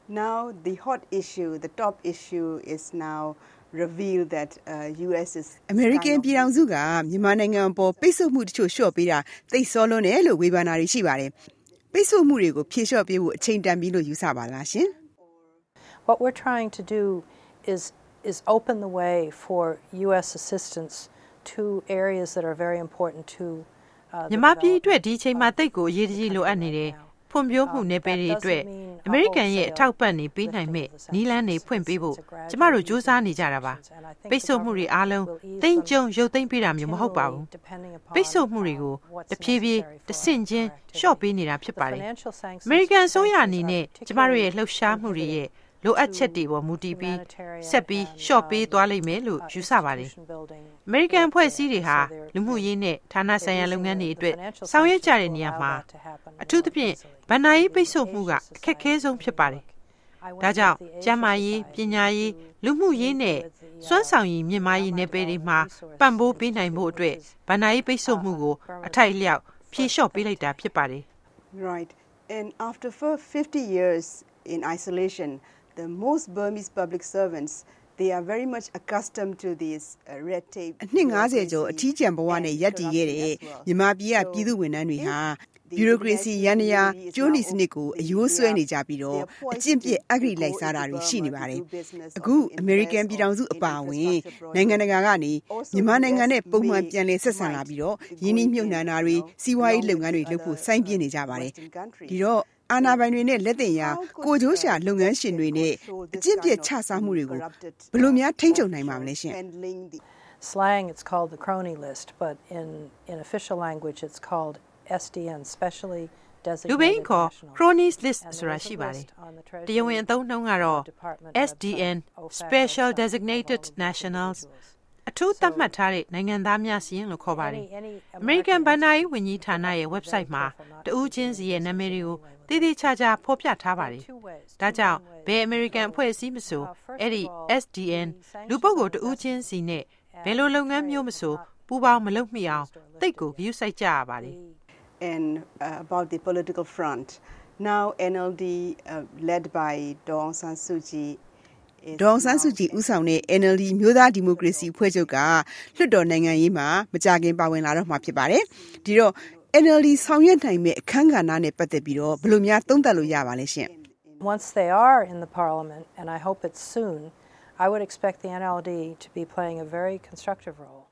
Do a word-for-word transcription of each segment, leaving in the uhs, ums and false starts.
Now the hot issue, the top issue is now revealed that uh, U S is American ပြည်ထောင်စုကမြန်မာနိုင်ငံပေါ်ပိတ်ဆို့မှုတချို့လျှော့ပေးတာသိစောလွန်းတယ်လို့ဝေဖန်တာတွေရှိပါတယ်။ပိတ်ဆို့မှုတွေကိုဖြေလျှော့ပေးဖို့အချိန်တန်ပြီလို့ယူဆပါလားရှင်။ What we're trying to do is is open the way for U S assistance to areas that are very important to uh မြန်မာပြည်အတွက်ဒီအချိန်မှာတိတ်ကိုအရေးကြီးလိုအပ်နေတယ်ဖွံ့ဖြိုးမှုနယ်ပယ်တွေအတွက်အမေရိကန်ရဲ့အထောက်ပံ့နေပေးနိုင်မဲ့နီးလန်းတွေဖွင့်ပေးဖို့ကျမတို့စူးစမ်းနေကြတာပါပိတ်ဆို့မှုတွေအားလုံးတိမ်ကြုံရုပ်သိမ်းပေးတာမျိုးမဟုတ်ပါဘူးပိတ်ဆို့မှုတွေကိုတဖြည်းဖြည်းတဆင့်ချင်းလျှော့ပေးနေတာဖြစ်ပါတယ်အမေရိကန်အစိုးရအနေနဲ့ကျမတို့ရဲ့လှုပ်ရှားမှုတွေရဲ့လိုအပ်ချက်တွေပေါ်မူတည်ပြီးဆက်ပြီးလျှော့ပေးသွားလိမ့်မယ်လို့ယူဆပါတယ်။အမေရိကန်ဖွဲ့စည်းတွေဟာလူမှုရေးနဲ့ဌာနဆိုင်ရာလုပ်ငန်းတွေအတွက်ဆောင်ရွက်ကြတဲ့နေရာမှာအထူးသဖြင့်ဗဏ္ဍာရေးပိတ်ဆို့မှုကအခက်အခဲဆုံးဖြစ်ပါတယ်။ဒါကြောင့်ကျန်းမာရေးပညာရေးလူမှုရေးနဲ့စွမ်းဆောင်ရည်မြင့်မားရေးနယ်ပယ်တွေမှာပံ့ပိုးပေးနိုင်ဖို့အတွက်ဗဏ္ဍာရေးပိတ်ဆို့မှုကိုအထိုက်အလျောက်ဖြေလျှော့ပေးလိုက်တာဖြစ်ပါတယ်။ Right. And after fifty years in isolation the most Burmese public servants they are very much accustomed to this uh, red tape အနှစ်၅၀ကျော်အထီးကျန်ဘဝနဲ့ရပ်တည်ခဲ့တဲ့မြန်မာပြည်ကပြည်သူဝန်ထမ်းတွေဟာဗျူရိုကရေစီရန်ရာကျိုးနီစနစ်ကိုအယိုးဆွဲနေကြပြီးတော့အကျင့်ပြစ်အဂရိလိုက်စားတာတွေရှိနေပါတယ်အခုအမေရိကန်ပြည်ထောင်စုအပါအဝင်နိုင်ငံတကာကနေမြန်မာနိုင်ငံနဲ့ပုံမှန်ပြန်လည်ဆက်ဆံလာပြီးတော့ယင်းနှိမ့်မြုပ်နှံတာတွေစီးပွားရေးလုပ်ငန်းတွေလုပ်ဖို့စိုင်းပြနေကြပါတယ်ဒီတော့အာဏာပိုင်တွေနဲ့လက်တင်ရာကိုကြိုးရှာလုပ်ငန်းရှင်တွေနဲ့အကျင့်ပြစ်ချစားမှုတွေကိုဘယ်လိုများထိန်းချုပ်နိုင်မှာမလဲရှင် Slang it's called the crony list but in in official language it's called S D N specially designated လူပိန်းခေါ် cronies list ဆိုတာရှိပါတယ်တရားဝင်အသုံးနှုန်းကတော့ S D N special designated nationals အထူးသတ်မှတ်ထားတဲ့နိုင်ငံသားများစီရင်လို့ခေါ်ပါတယ်အမေရိကန်ဘဏ္ဍာရေးဝန်ကြီးဌာနရဲ့ website မှာတဦးချင်းစီရဲ့နာမည်တွေကိုတည်တည်ချာချာဖော်ပြထားပါတယ်ဒါကြောင့်ဘယ်အမေရိကန်အဖွဲ့အစည်းမဆိုအဲ့ဒီ S D N လူပုဂ္ဂိုလ်တဦးချင်းစီနဲ့ဘယ်လိုလုပ်ငန်းမျိုးမဆိုပူးပေါင်းမလုပ်မိအောင်တိတ်ကိုဂရုစိုက်ကြရပါတယ် And uh, about the political front now N L D uh, led by Daw Aung San Suu Kyi ဒေါအောင်ဆန်းစုကြည်ဦးဆောင်တဲ့ N L D မျိုးသားဒီမိုကရေစီအဖွဲ့ချုပ်ကလွှတ်တော်နိုင်ငံရေးမှာမကြာခင်ပါဝင်လာတော့မှာဖြစ်ပါတယ်ဒီတော့ N L D ဆောင်ရွက်နိုင်မဲ့အခန်းကဏ္ဍနဲ့ပတ်သက်ပြီးတော့ဘယ်လိုများသုံးသပ်လို့ရပါလဲရှင် Once they are in the parliament and I hope it's soon I would expect the N L D to be playing a very constructive role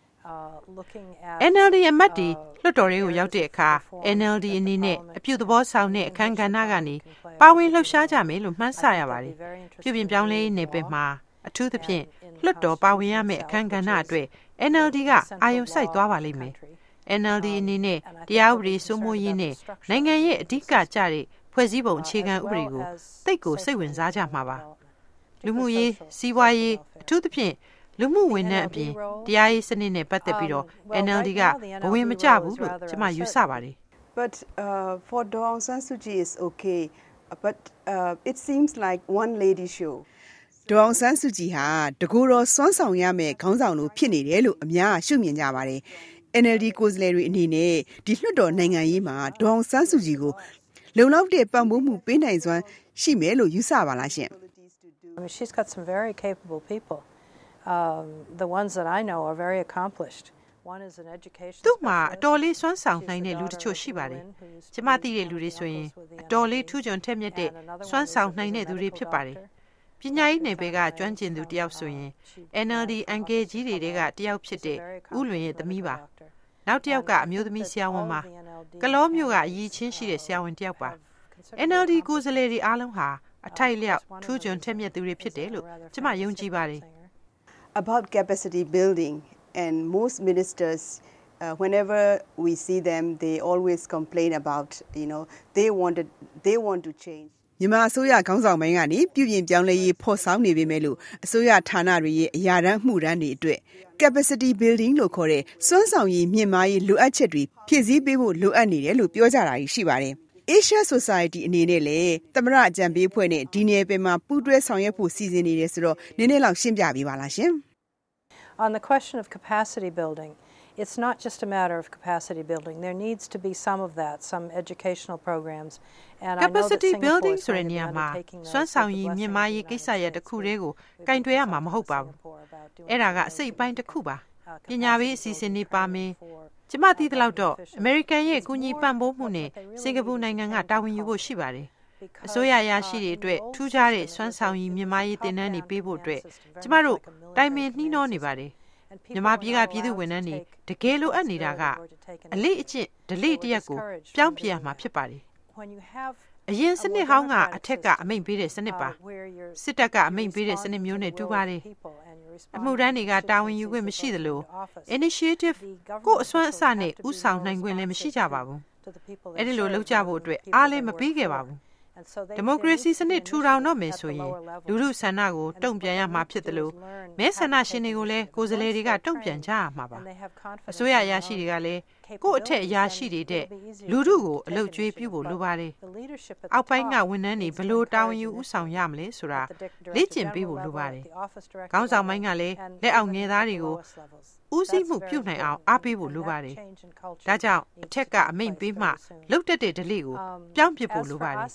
uh looking at N L D အမတ်တီလွှတ်တော်တွေကိုရောက်တဲ့အခါ N L D အနေနဲ့အပြုသဘောဆောင်တဲ့အခန်းကဏ္ဍကနေပါဝင်လှုပ်ရှားကြမယ်လို့မှန်းဆရပါတယ်ပြုပြင်ပြောင်းလဲနေပင်မှာအထူးသဖြင့်လွှတ်တော်ပါဝင်ရမယ့်အခန်းကဏ္ဍအတွက် N L D ကအာရုံစိုက်သွားပါလိမ့်မယ် N L D အနေနဲ့တရားဥပဒေစိုးမိုးရေးနဲ့နိုင်ငံရဲ့အဓိကကျတဲ့ဖွဲ့စည်းပုံအခြေခံဥပဒေကိုသိတ်ကိုစိတ်ဝင်စားကြမှာပါလူမှုရေးစီးပွားရေးအထူးသဖြင့်လူမှုဝန်ထမ်းအပြင်တရားရေးစနစ်နဲ့ပတ်သက်ပြီးတော့ N L D ကဘဝင်မကျဘူးလို့ကျွန်မယူဆပါတယ် But uh, for Daw Aung San Suu Kyi is okay but uh, it seems like one lady show ဒေါအောင်ဆန်းစုကြည်ဟာတကူတော်စွမ်းဆောင်ရမယ့်ခေါင်းဆောင်လိုဖြစ်နေတယ်လို့အများရှုမြင်ကြပါတယ် N L D ကိုယ်စားလှယ်တွေအနေနဲ့ဒီလွှတ်တော်နိုင်ငံရေးမှာဒေါအောင်ဆန်းစုကြည်ကိုလုံလောက်တဲ့ပံ့ပိုးမှုပေးနိုင်စွမ်းရှိမယ်လို့ယူဆပါလားရှင် I mean, she's got some very capable people um the ones that I know are very accomplished one is an education သူ့မှာအတော်လေးစွမ်းဆောင်နိုင်တဲ့လူတချို့ရှိပါတယ်ကျမသိတဲ့လူတွေဆိုရင်အတော်လေးထူးချွန်ထက်မြက်တဲ့စွမ်းဆောင်နိုင်တဲ့သူတွေဖြစ်ပါတယ်ပညာရေးနယ်ပယ်ကကျွမ်းကျင်သူတယောက်ဆိုရင် N L D အန်ကယ်ကြီးတွေကတယောက်ဖြစ်တဲ့ဦးလွင်ရဲ့သမီးပါနောက်တစ်ယောက်ကအမျိုးသမီးဆရာဝန်ပါကလောမျိုးကအရည်ချင်းရှိတဲ့ဆရာဝန်တယောက်ပါ N L D ကိုယ်စားလှယ်တွေအားလုံးဟာအထိုက်လျောက်ထူးချွန်ထက်မြက်သူတွေဖြစ်တယ်လို့ကျမယုံကြည်ပါတယ် About capacity building and most ministers uh, whenever we see them they always complain about you know they wanted they want to change မြန်မာအစိုးရခေါင်းဆောင်ပိုင်းကနေပြုပြင်ပြောင်းလဲရေးဖော်ဆောင်နေပေမဲ့လို့အစိုးရဌာနတွေရဲ့အရာတန်းမှုတန်းတွေအတွက် capacity building လို့ခေါ်တဲ့စွမ်းဆောင်ရည်မြင့်မားရေးလိုအပ်ချက်တွေဖြည့်ဆည်းပေးဖို့လိုအပ်နေတယ်လို့ပြောကြတာရှိပါတယ် Asia Society အနေနဲ့လည်းသမရအကြံပေးအဖွဲ့နဲ့ဒီနယ်ပယ်မှာပူးတွဲဆောင်ရွက်ဖို့စီစဉ်နေတယ်ဆိုတော့နည်းနည်းလောက်ရှင်းပြပေးပါလားရှင် On the question of capacity building it's not just a matter of capacity building. There needs to be some of that, some educational programs. And capacity building ဆိုတဲ့နေရာမှာစွမ်းဆောင်ရည်မြင့်မားရေးကိစ္စရပ်တစ်ခုတည်းကိုကင်တွယ်ရမှာမဟုတ်ပါဘူး။အဲ့ဒါကအစိတ်အပိုင်းတစ်ခုပါ။ပညာပေးအစီအစဉ်တွေပါမယ်။ကျမသိသလောက်တော့ American ရဲ့အကူအညီပံ့ပိုးမှုနဲ့စင်ကာပူနိုင်ငံကတာဝန်ယူဖို့ရှိပါတယ်။အစိုးရအရာရှိတွေအတွက်ထူးခြားတဲ့စွမ်းဆောင်ရည်မြင့်မားရေးသင်တန်းတွေပေးဖို့အတွက်ကျမတို့တိုင်ပင်နှီးနှောနေပါတယ်။မြန်မာပြည်ကပြည်သူဝန်ထမ်းတွေတကယ်လိုအပ်နေတာကအလေးအကျင့်ဒလိတရက်ကိုပြောင်းပြရမှာဖြစ်ပါတယ်။အရင်စနစ်ဟောင်းကအထက်ကအမိန့်ပေးတဲ့စနစ်ပါစစ်တပ်ကအမိန့်ပေးတဲ့စနစ်မျိုးနဲ့တူပါတယ်အမှုတန်းတွေကတာဝန်ယူခွင့်မရှိသလို initiative ကိုအစွမ်းအစနဲ့ဥဆောင်နိုင်ခွင့်လည်းမရှိကြပါဘူးအဲ့ဒီလိုလုပ်ကြဖို့အတွက်အားလည်းမပေးခဲ့ပါဘူးဒီမိုကရေစီစနစ်ထူထောင်တော့မယ်ဆိုရင်လူထုဆန္ဒကိုတုံ့ပြန်ရမှာဖြစ်တယ်လို့မဲဆန္ဒရှင်တွေကိုလည်းကိုယ်စားလှယ်တွေကတုံ့ပြန်ကြရမှာပါအစိုးရအရာရှိတွေကလည်းကိုယ့်အထက်အရာရှိတွေတဲ့လူထုကိုအလုပ်ကျွေးပြုဖို့လိုပါတယ်အောက်ပိုင်းကဝန်ထမ်းတွေဘယ်လိုတာဝန်ယူဥဆောင်ရမလဲဆိုတာလေ့ကျင့်ပေးဖို့လိုပါတယ်ခေါင်းဆောင်ပိုင်းကလည်းလက်အောက်ငယ်သားတွေကိုဦးစီးမှုပြုနိုင်အောင်အားပေးဖို့လိုပါတယ်ဒါကြောင့်အထက်ကအမိန့်ပေးမှလုပ်တတ်တဲ့ဓလေ့ကိုပြောင်းပစ်ဖို့လိုပါတယ်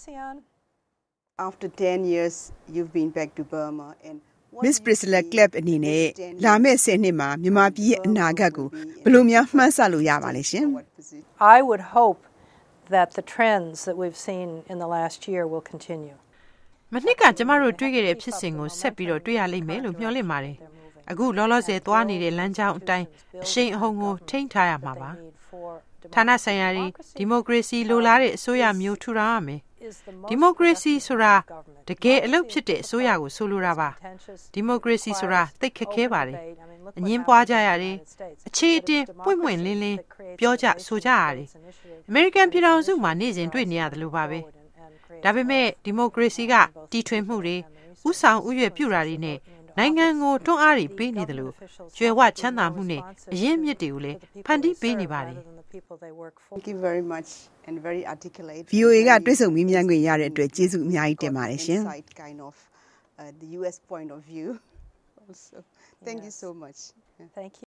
After ten years you've been back to Burma and Miss Priscilla Clapp အနေနဲ့လာမယ့်ဆယ်နှစ်မှာမြန်မာပြည်ရဲ့အနာဂတ်ကိုဘယ်လိုများမှန်းဆလို့ရပါလဲရှင် I would hope that the trends that we've seen in the last year will continue. မနှစ်ကကျမတို့တွေ့ခဲ့တဲ့ဖြစ်စဉ်ကိုဆက်ပြီးတော့တွေ့ရလိမ့်မယ်လို့မျှော်လင့်ပါတယ်အခုလောလောဆယ်သွားနေတဲ့လမ်းကြောင်းအတိုင်းအရှိန်အဟုန်ကိုထိန်းထားရမှာပါဌာနဆိုင်ရာတွေဒီမိုကရေစီလိုလားတဲ့အစိုးရမျိုးထူထောင်ရမယ်ဒီမိုကရေစီဆိုတာတကယ်အလုပ်ဖြစ်တဲ့အစိုးရကိုဆိုလိုတာပါဒီမိုကရေစီဆိုတာသိခက်ခဲပါတယ်အငင်းပွားကြရတယ်အခြေအတင်ပွင့်ပွင့်လင်းလင်းပြောကြဆိုကြရတယ်အမေရိကန်ပြည်ထောင်စုမှာနေစဉ်တွေ့နေရတယ်လို့ပါပဲဒါပေမဲ့ဒီမိုကရေစီကတီထွင်မှုတွေဥဆောင်ဥရွက်ပြုတာတွေနဲ့နိုင်ငံကိုတွန်းအားတွေပေးနေတယ်လို့ကျွယ်ဝချမ်းသာမှုနဲ့အရင်းအမြစ်တွေကိုလည်းဖန်တီးပေးနေပါတယ် Thank you very much and very articulate. V O A ကတွေ့ဆုံမေးမြန်းခွင့်ရတဲ့အတွက်ကျေးဇူးအများကြီးတင်ပါတယ်ရှင် kind of uh, the U S point of view also. Thank yes. you so much. Thank you.